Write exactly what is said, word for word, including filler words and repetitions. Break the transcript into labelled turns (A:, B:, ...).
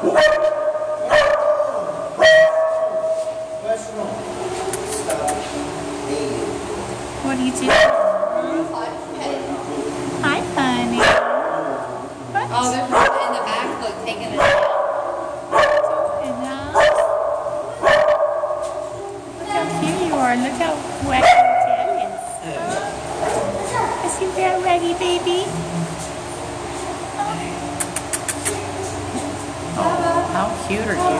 A: What do you do? Hi, honey. What?
B: Oh, there's one in the back, look, taking it out.
A: Look how cute you are. Look how wet your tail is. Is you there ready, baby? Oh, how cute are you?